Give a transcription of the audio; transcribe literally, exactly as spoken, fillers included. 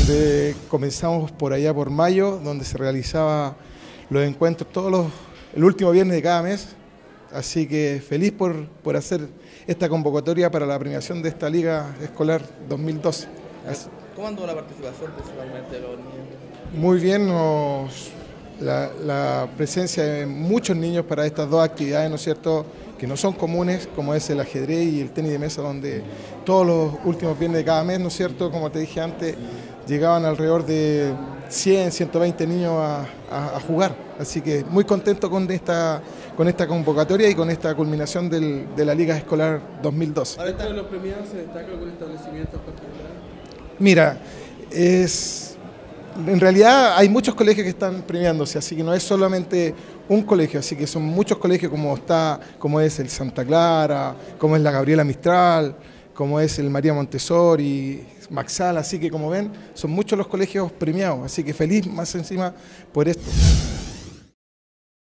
donde comenzamos por allá por mayo, donde se realizaba los encuentros todos los, el último viernes de cada mes. Así que feliz por, por hacer esta convocatoria para la premiación de esta Liga Escolar dos mil doce. ¿Cómo andó la participación principalmente de los niños? Muy bien, nos, la, la presencia de muchos niños para estas dos actividades, ¿no es cierto?, que no son comunes, como es el ajedrez y el tenis de mesa, donde todos los últimos viernes de cada mes, ¿no es cierto?, como te dije antes, llegaban alrededor de cien, ciento veinte niños a, a, a jugar. Así que muy contento con esta, con esta convocatoria y con esta culminación del, de la Liga Escolar dos mil doce. ¿Dentro de los premiados se destaca algún establecimiento en particular? Mira, es, en realidad hay muchos colegios que están premiándose, así que no es solamente un colegio, así que son muchos colegios como, está, como es el Santa Clara, como es la Gabriela Mistral, como es el María Montessori, Maxal, así que como ven, son muchos los colegios premiados, así que feliz más encima por esto.